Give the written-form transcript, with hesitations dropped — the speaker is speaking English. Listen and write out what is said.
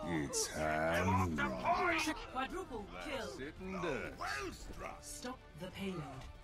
It's hand. Quadruple kill. Sitting there. Stop the payload.